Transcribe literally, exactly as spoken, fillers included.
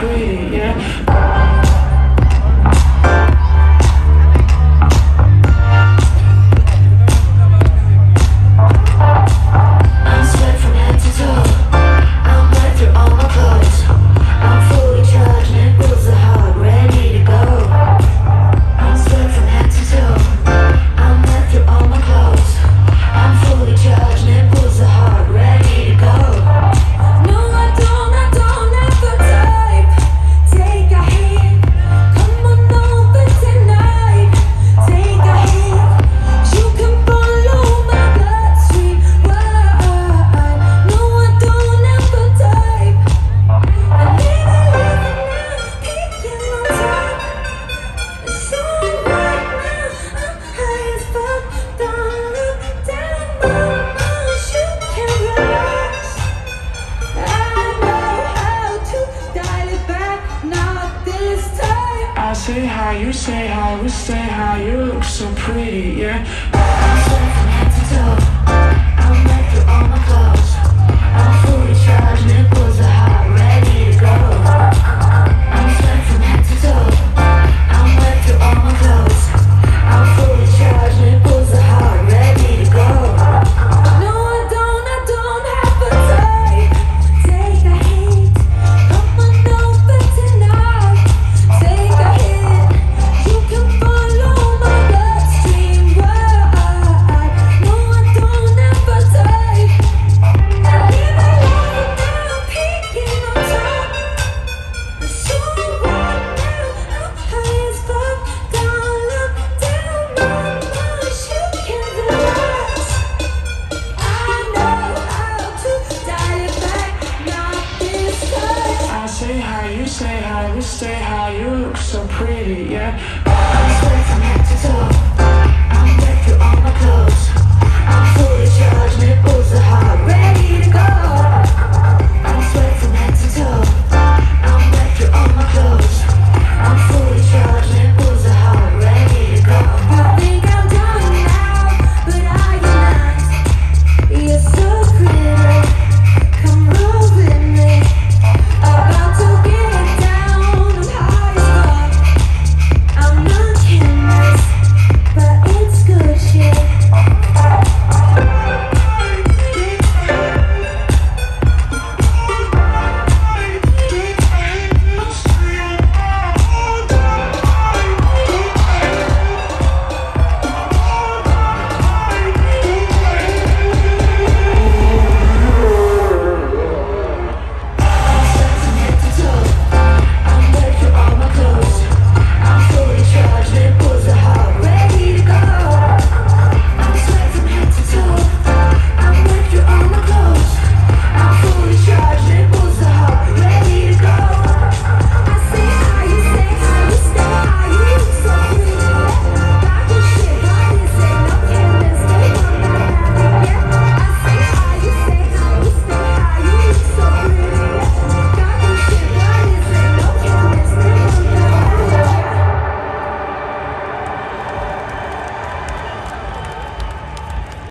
pretty, yeah. I say how, you say how, we say how, you look so pretty, yeah. I'm sweating from head to toe, I'm wet through all my clothes. I'm fully charged, nipples are hot, ready to go. I'm sweating from head to toe, I'm wet through all my clothes. I'm fully charged, nipples are hot, ready to go. No, I don't, I don't have a type. Take a hit, come on over tonight. Take a hit, you can follow my bloodstream right. No, I don't have a type. I live a life now, peeking on top. I'm so right now, I'm high as fuck. Down, look down, my mind, you can relax. I know how to dial it back, not this time. I say how, you say how, we say how, you look so pretty, yeah. I'm sweating from head to toe, I'm wet through all my clothes. I'm fully charged, nipples are hot, ready to go.